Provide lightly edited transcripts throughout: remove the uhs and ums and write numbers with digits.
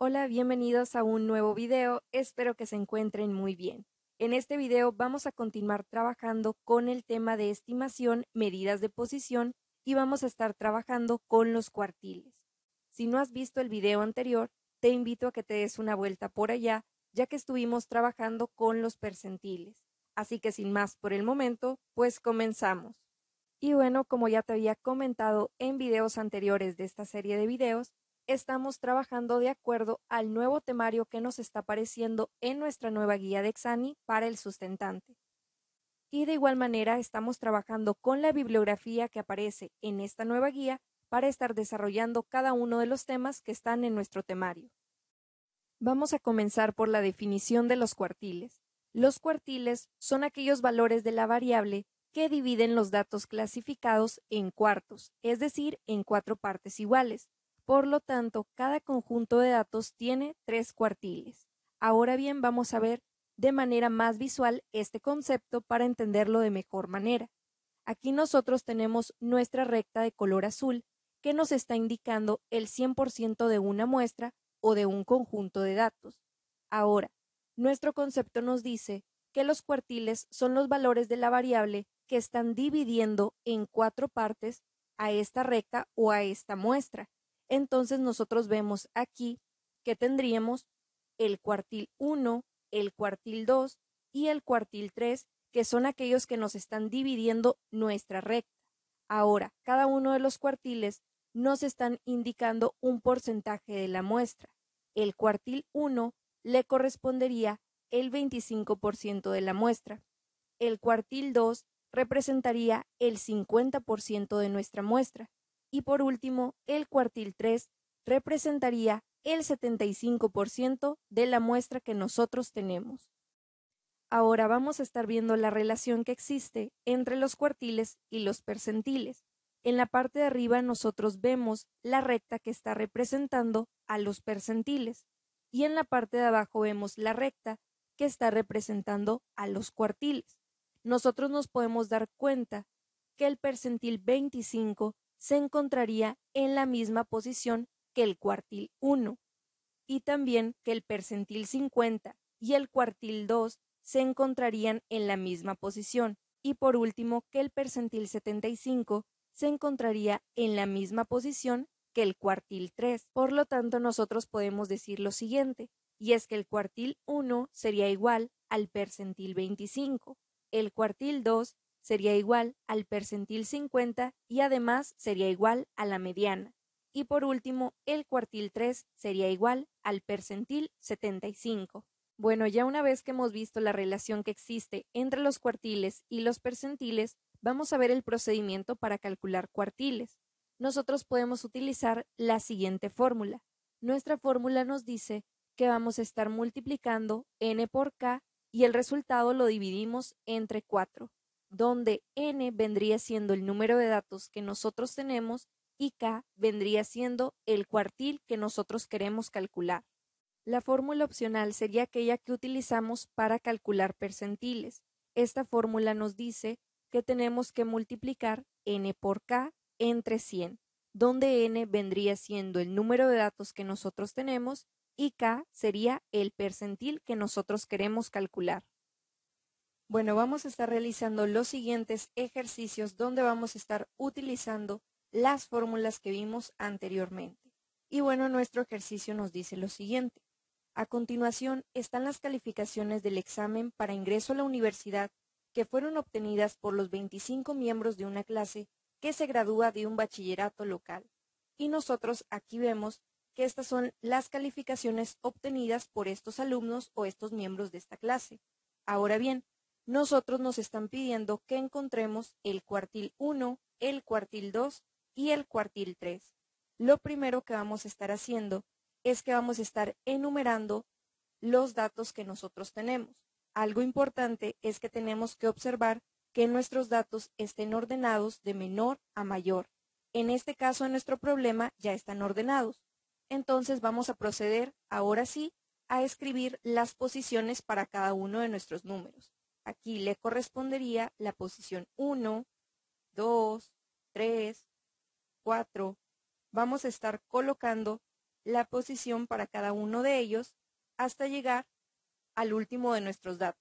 Hola, bienvenidos a un nuevo video, espero que se encuentren muy bien. En este video vamos a continuar trabajando con el tema de estimación, medidas de posición y vamos a estar trabajando con los cuartiles. Si no has visto el video anterior, te invito a que te des una vuelta por allá, ya que estuvimos trabajando con los percentiles. Así que sin más por el momento, pues comenzamos. Y bueno, como ya te había comentado en videos anteriores de esta serie de videos, estamos trabajando de acuerdo al nuevo temario que nos está apareciendo en nuestra nueva guía de Exani para el sustentante. Y de igual manera estamos trabajando con la bibliografía que aparece en esta nueva guía para estar desarrollando cada uno de los temas que están en nuestro temario. Vamos a comenzar por la definición de los cuartiles. Los cuartiles son aquellos valores de la variable que dividen los datos clasificados en cuartos, es decir, en 4 partes iguales. Por lo tanto, cada conjunto de datos tiene 3 cuartiles. Ahora bien, vamos a ver de manera más visual este concepto para entenderlo de mejor manera. Aquí nosotros tenemos nuestra recta de color azul que nos está indicando el 100% de una muestra o de un conjunto de datos. Ahora, nuestro concepto nos dice que los cuartiles son los valores de la variable que están dividiendo en 4 partes a esta recta o a esta muestra. Entonces nosotros vemos aquí que tendríamos el cuartil 1, el cuartil 2 y el cuartil 3, que son aquellos que nos están dividiendo nuestra recta. Ahora, cada uno de los cuartiles nos están indicando un porcentaje de la muestra. El cuartil 1 le correspondería el 25% de la muestra. El cuartil 2 representaría el 50% de nuestra muestra. Y por último, el cuartil 3 representaría el 75% de la muestra que nosotros tenemos. Ahora vamos a estar viendo la relación que existe entre los cuartiles y los percentiles. En la parte de arriba nosotros vemos la recta que está representando a los percentiles y en la parte de abajo vemos la recta que está representando a los cuartiles. Nosotros nos podemos dar cuenta que el percentil 25 se encontraría en la misma posición que el cuartil 1 y también que el percentil 50 y el cuartil 2 se encontrarían en la misma posición y por último que el percentil 75 se encontraría en la misma posición que el cuartil 3. Por lo tanto, nosotros podemos decir lo siguiente, y es que el cuartil 1 sería igual al percentil 25, el cuartil 2 sería igual al percentil 50 y además sería igual a la mediana. Y por último, el cuartil 3 sería igual al percentil 75. Bueno, ya una vez que hemos visto la relación que existe entre los cuartiles y los percentiles, vamos a ver el procedimiento para calcular cuartiles. Nosotros podemos utilizar la siguiente fórmula. Nuestra fórmula nos dice que vamos a estar multiplicando n por k y el resultado lo dividimos entre 4, donde n vendría siendo el número de datos que nosotros tenemos y k vendría siendo el cuartil que nosotros queremos calcular. La fórmula opcional sería aquella que utilizamos para calcular percentiles. Esta fórmula nos dice que tenemos que multiplicar n por k entre 100, donde n vendría siendo el número de datos que nosotros tenemos y k sería el percentil que nosotros queremos calcular. Bueno, vamos a estar realizando los siguientes ejercicios donde vamos a estar utilizando las fórmulas que vimos anteriormente. Y bueno, nuestro ejercicio nos dice lo siguiente. A continuación están las calificaciones del examen para ingreso a la universidad que fueron obtenidas por los 25 miembros de una clase que se gradúa de un bachillerato local. Y nosotros aquí vemos que estas son las calificaciones obtenidas por estos alumnos o estos miembros de esta clase. Ahora bien, nosotros nos están pidiendo que encontremos el cuartil 1, el cuartil 2 y el cuartil 3. Lo primero que vamos a estar haciendo es que vamos a estar enumerando los datos que nosotros tenemos. Algo importante es que tenemos que observar que nuestros datos estén ordenados de menor a mayor. En este caso, en nuestro problema, ya están ordenados. Entonces vamos a proceder, ahora sí, a escribir las posiciones para cada uno de nuestros números. Aquí le correspondería la posición 1, 2, 3, 4. Vamos a estar colocando la posición para cada uno de ellos hasta llegar al último de nuestros datos.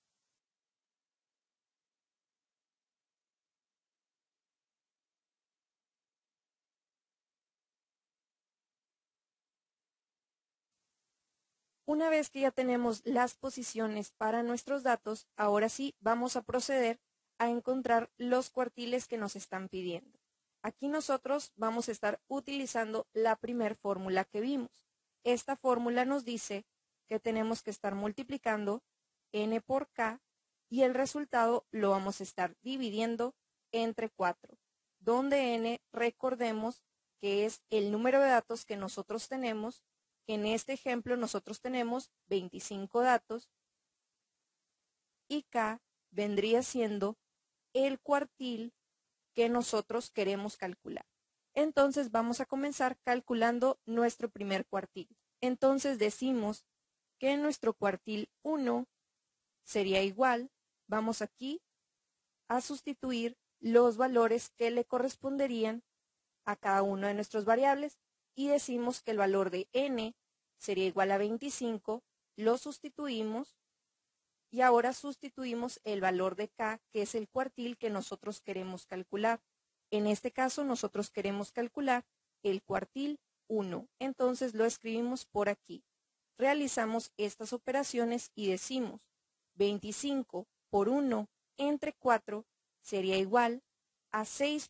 Una vez que ya tenemos las posiciones para nuestros datos, ahora sí vamos a proceder a encontrar los cuartiles que nos están pidiendo. Aquí nosotros vamos a estar utilizando la primer fórmula que vimos. Esta fórmula nos dice que tenemos que estar multiplicando n por k y el resultado lo vamos a estar dividiendo entre 4, donde n, recordemos que es el número de datos que nosotros tenemos. En este ejemplo nosotros tenemos 25 datos y k vendría siendo el cuartil que nosotros queremos calcular. Entonces vamos a comenzar calculando nuestro primer cuartil. Entonces decimos que nuestro cuartil 1 sería igual, vamos aquí a sustituir los valores que le corresponderían a cada una de nuestras variables y decimos que el valor de n sería igual a 25, lo sustituimos y ahora sustituimos el valor de k, que es el cuartil que nosotros queremos calcular. En este caso nosotros queremos calcular el cuartil 1, entonces lo escribimos por aquí. Realizamos estas operaciones y decimos 25 por 1 entre 4 sería igual a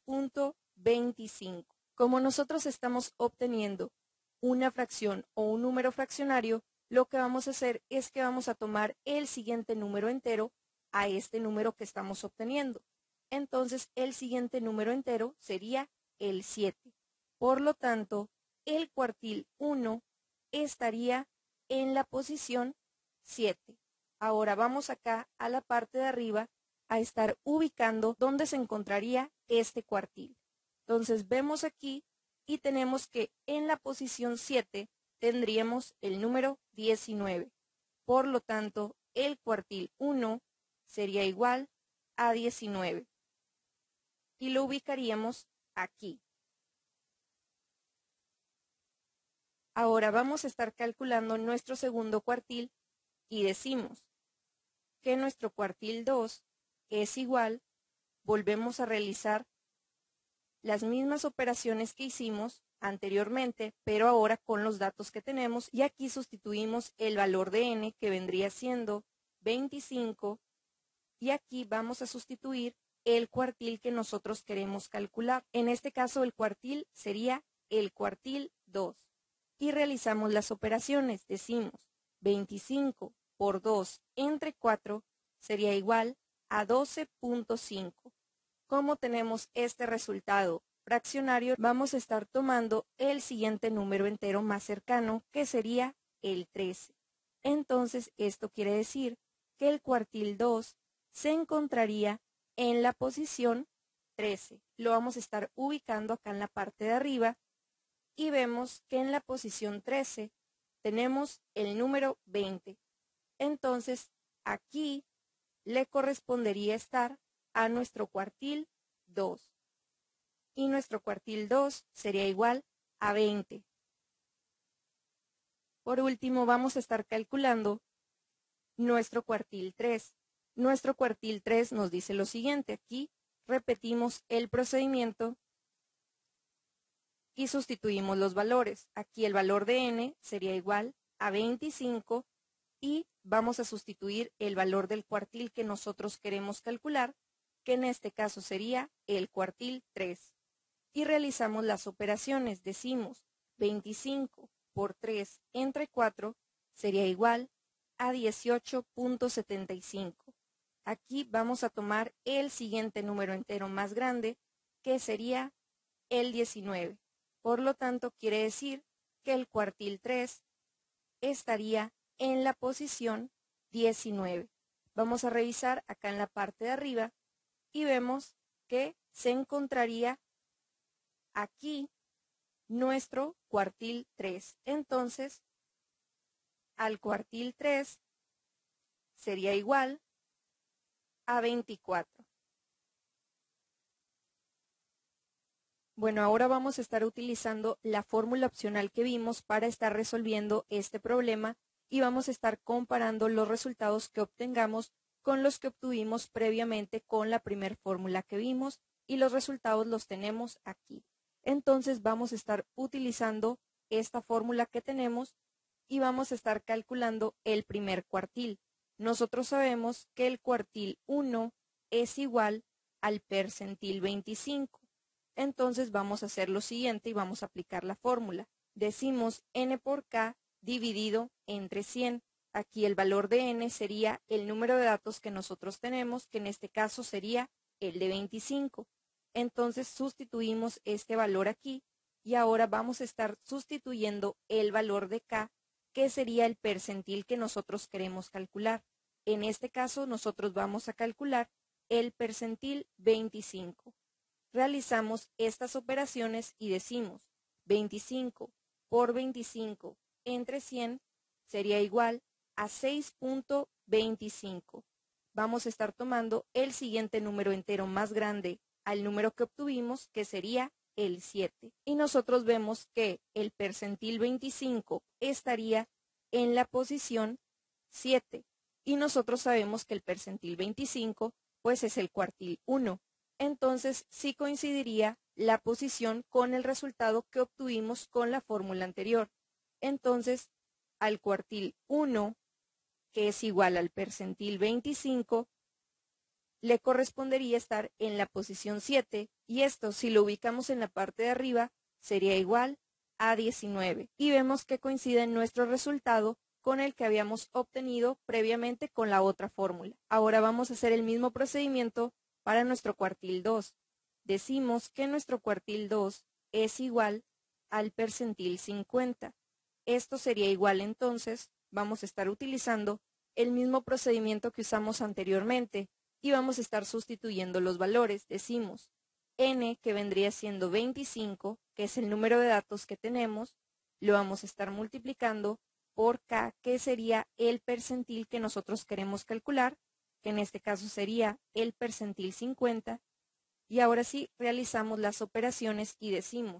6.25. Como nosotros estamos obteniendo una fracción o un número fraccionario, lo que vamos a hacer es que vamos a tomar el siguiente número entero a este número que estamos obteniendo. Entonces, el siguiente número entero sería el 7. Por lo tanto, el cuartil 1 estaría en la posición 7. Ahora vamos acá a la parte de arriba a estar ubicando dónde se encontraría este cuartil. Entonces vemos aquí y tenemos que en la posición 7 tendríamos el número 19. Por lo tanto, el cuartil 1 sería igual a 19. Y lo ubicaríamos aquí. Ahora vamos a estar calculando nuestro segundo cuartil y decimos que nuestro cuartil 2 es igual, volvemos a realizar las mismas operaciones que hicimos anteriormente, pero ahora con los datos que tenemos, y aquí sustituimos el valor de n, que vendría siendo 25, y aquí vamos a sustituir el cuartil que nosotros queremos calcular. En este caso el cuartil sería el cuartil 2. Y realizamos las operaciones. Decimos 25 por 2 entre 4 sería igual a 12.5. Como tenemos este resultado fraccionario, vamos a estar tomando el siguiente número entero más cercano, que sería el 13. Entonces, esto quiere decir que el cuartil 2 se encontraría en la posición 13. Lo vamos a estar ubicando acá en la parte de arriba y vemos que en la posición 13 tenemos el número 20. Entonces, aquí le correspondería estar a nuestro cuartil 2. Y nuestro cuartil 2 sería igual a 20. Por último, vamos a estar calculando nuestro cuartil 3. Nuestro cuartil 3 nos dice lo siguiente. Aquí repetimos el procedimiento y sustituimos los valores. Aquí el valor de n sería igual a 25 y vamos a sustituir el valor del cuartil que nosotros queremos calcular, que en este caso sería el cuartil 3. Y realizamos las operaciones. Decimos 25 por 3 entre 4 sería igual a 18.75. Aquí vamos a tomar el siguiente número entero más grande, que sería el 19. Por lo tanto, quiere decir que el cuartil 3 estaría en la posición 19. Vamos a revisar acá en la parte de arriba y vemos que se encontraría aquí nuestro cuartil 3. Entonces, al cuartil 3 sería igual a 24. Bueno, ahora vamos a estar utilizando la fórmula opcional que vimos para estar resolviendo este problema y vamos a estar comparando los resultados que obtengamos con los que obtuvimos previamente con la primera fórmula que vimos y los resultados los tenemos aquí. Entonces vamos a estar utilizando esta fórmula que tenemos y vamos a estar calculando el primer cuartil. Nosotros sabemos que el cuartil 1 es igual al percentil 25. Entonces vamos a hacer lo siguiente y vamos a aplicar la fórmula. Decimos n por k dividido entre 100. Aquí el valor de n sería el número de datos que nosotros tenemos, que en este caso sería el de 25. Entonces sustituimos este valor aquí y ahora vamos a estar sustituyendo el valor de k, que sería el percentil que nosotros queremos calcular. En este caso nosotros vamos a calcular el percentil 25. Realizamos estas operaciones y decimos 25 por 25 entre 100 sería igual a 6.25. Vamos a estar tomando el siguiente número entero más grande al número que obtuvimos, que sería el 7. Y nosotros vemos que el percentil 25 estaría en la posición 7. Y nosotros sabemos que el percentil 25 pues es el cuartil 1. Entonces sí coincidiría la posición con el resultado que obtuvimos con la fórmula anterior. Entonces, al cuartil 1, que es igual al percentil 25, le correspondería estar en la posición 7, y esto, si lo ubicamos en la parte de arriba, sería igual a 19. Y vemos que coincide nuestro resultado con el que habíamos obtenido previamente con la otra fórmula. Ahora vamos a hacer el mismo procedimiento para nuestro cuartil 2. Decimos que nuestro cuartil 2 es igual al percentil 50. Esto sería igual entonces, vamos a estar utilizando el mismo procedimiento que usamos anteriormente y vamos a estar sustituyendo los valores. Decimos n, que vendría siendo 25, que es el número de datos que tenemos, lo vamos a estar multiplicando por k, que sería el percentil que nosotros queremos calcular, que en este caso sería el percentil 50, y ahora sí realizamos las operaciones y decimos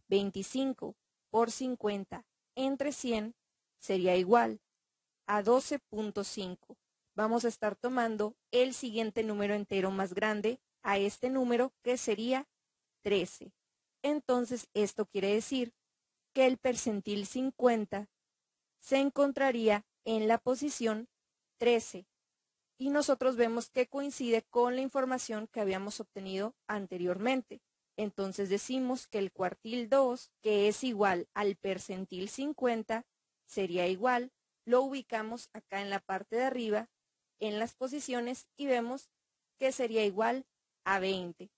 25 por 50 entre 100 sería igual a 12.5. Vamos a estar tomando el siguiente número entero más grande a este número, que sería 13. Entonces esto quiere decir que el percentil 50 se encontraría en la posición 13. Y nosotros vemos que coincide con la información que habíamos obtenido anteriormente. Entonces decimos que el cuartil 2, que es igual al percentil 50, sería igual, lo ubicamos acá en la parte de arriba, en las posiciones, y vemos que sería igual a 20.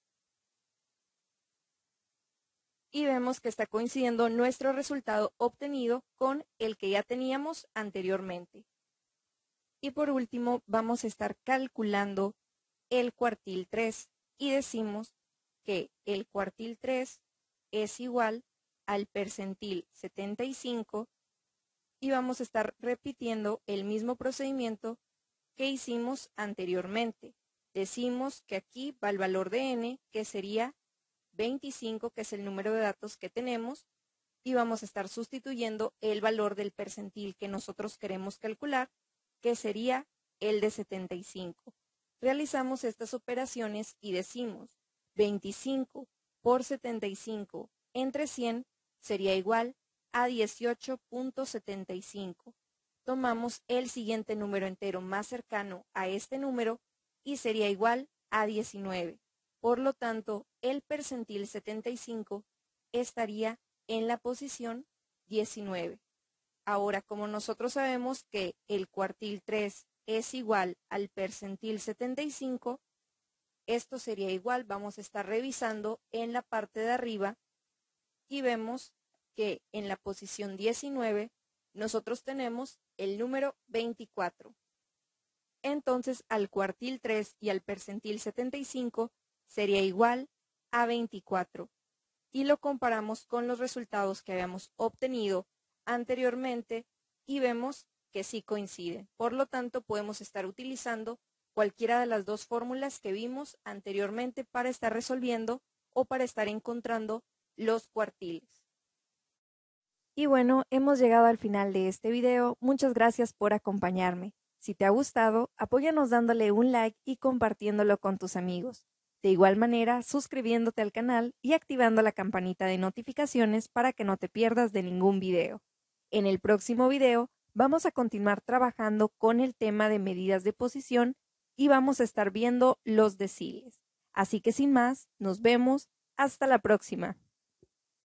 Y vemos que está coincidiendo nuestro resultado obtenido con el que ya teníamos anteriormente. Y por último, vamos a estar calculando el cuartil 3 y decimos que el cuartil 3 es igual al percentil 75 y vamos a estar repitiendo el mismo procedimiento que hicimos anteriormente. Decimos que aquí va el valor de n, que sería 25, que es el número de datos que tenemos, y vamos a estar sustituyendo el valor del percentil que nosotros queremos calcular, que sería el de 75. Realizamos estas operaciones y decimos 25 por 75 entre 100 sería igual a 18.75. Tomamos el siguiente número entero más cercano a este número y sería igual a 19. Por lo tanto, el percentil 75 estaría en la posición 19. Ahora, como nosotros sabemos que el cuartil 3 es igual al percentil 75, esto sería igual, vamos a estar revisando en la parte de arriba y vemos que en la posición 19 nosotros tenemos el número 24. Entonces, al cuartil 3 y al percentil 75 sería igual a 24. Y lo comparamos con los resultados que habíamos obtenido anteriormente y vemos que sí coinciden. Por lo tanto, podemos estar utilizando cualquiera de las dos fórmulas que vimos anteriormente para estar resolviendo o para estar encontrando los cuartiles. Y bueno, hemos llegado al final de este video. Muchas gracias por acompañarme. Si te ha gustado, apóyanos dándole un like y compartiéndolo con tus amigos. De igual manera, suscribiéndote al canal y activando la campanita de notificaciones para que no te pierdas de ningún video. En el próximo video, vamos a continuar trabajando con el tema de medidas de posición y vamos a estar viendo los deciles. Así que sin más, nos vemos. Hasta la próxima.